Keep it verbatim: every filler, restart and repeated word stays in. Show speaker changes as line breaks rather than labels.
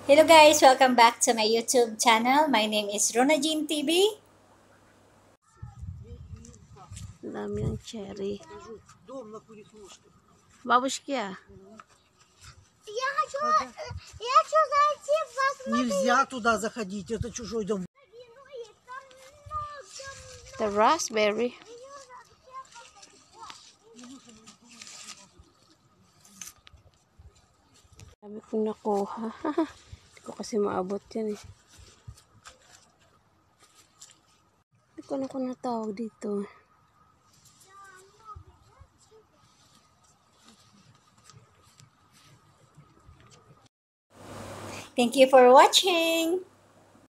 Hello guys, welcome back to my YouTube channel. My name is Rona Jean T V.
Ang dami ng cherry. Бабушки,
Я хочу, я хочу зайти посмотреть.
Нельзя туда заходить, это чужой дом.
the raspberry. Sabi kong nakuha. Hindi ko kasi maabot yan eh. Hindi ko na kung natawag dito.
Thank you for watching.